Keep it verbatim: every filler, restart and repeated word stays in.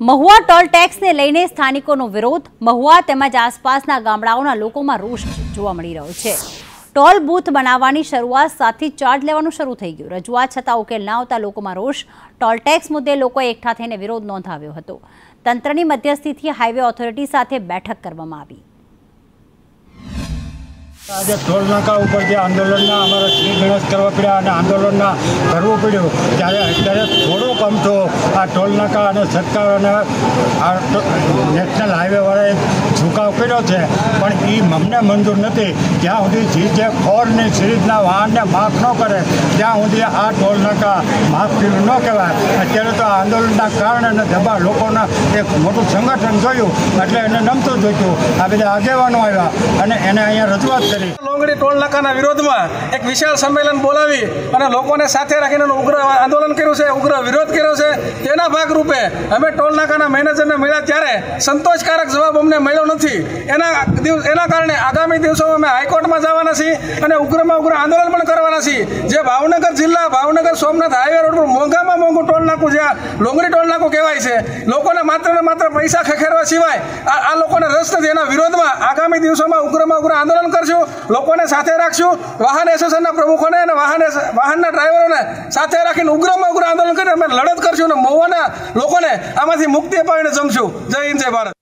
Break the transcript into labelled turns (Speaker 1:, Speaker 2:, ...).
Speaker 1: Mahuva toll ટેક્સને લઈને સ્થાનિકોનો વિરોધ। મહુવા તેમજ આસપાસના ગામડાઓના લોકોમાં રોષ જોવા મળી રહ્યો છે। ટોલ બૂથ બનાવવાની શરૂઆત સાથે ચાર્જ લેવાનું શરૂ થઈ ગયું। રજૂઆત છતાં ઉકેલ ન આવતા લોકોમાં રોષ। ટોલ ટેક્સ મુદ્દે લોકોએ એકઠા થઈને વિરોધ નોંધાવ્યો હતો। તંત્રની મધ્યસ્થીથી હાઈવે ઓથોરિટી સાથે બેઠક કરવામાં આવી।
Speaker 2: आज टोल नाका पर जो आंदोलन अमरा श्री गणेश करवा पड़ा आंदोलन करव पड़ो त्यारे अत्यारे थोड़ो कम तो आ टोल नाका सरकार नेशनल हाईवे वाले झुकाव कर्यो छे पण ई अमने मंजूर नहीं। ज्यां सुधी जे फोर ने सीरीजना वाहन ने माफ न करे त्यां सुधी आ टोल नाका माफ न कहेवाय। अत्यारे तो आंदोलन कारण दबा लोकोना एक मोटुं संगठन जोयुं एटले एने नमતું જોઈતું। आ बधा આગેવાનો આવ્યા અને એને અહીંયા રજૂઆત કરી।
Speaker 3: लोंगड़ी टोल नाकाना विरोध में एक विशाल सम्मेलन बोलावी અને લોકોને સાથે રાખીને ઉગ્ર આંદોલન કર્યું છે, ઉગ્ર વિરોધ કર્યો છે। તેના ભાગરૂપે અમે ટોલ નાકાના મેનેજરને મળ્યા ત્યારે સંતોષકારક જવાબ અમને મળ્યો નથી। એના એના કારણે આગામી દિવસોમાં અમે હાઈકોર્ટમાં જવાના છીએ અને ઉગ્રમાં ઉગ્ર આંદોલન પણ કરવાના છીએ। જે ભાવનગર જિલ્લા ભાવનગર સોમનાથ હાઈવે રોડ પર મોંઘામાં મોંઘું ટોલ નાકું જ્યાં લોંગડી ટોલ નાકું કહેવાય છે, લોકોને માત્ર ને માત્ર પૈસા ખખેરવા સિવાય આ લોકોને રસ નથી। એના વિરોધમાં આગામી દિવસોમાં ઉગ્રમાં ઉગ્ર આંદોલન કરશું, લોકોને સાથે રાખશું। વાહન એસોસિએશનના પ્રમુખોને અને વાહન વાહનના ડ્રાઈવરોને સાથે રાખીને ઉગ્રમાં ઉગ્ર આંદોલન કરીને અમે લડત કરશું અને મહુવાના લોકોને આમાંથી મુક્તિ અપાવીને જમશું। જય હિન્દ, જય ભારત।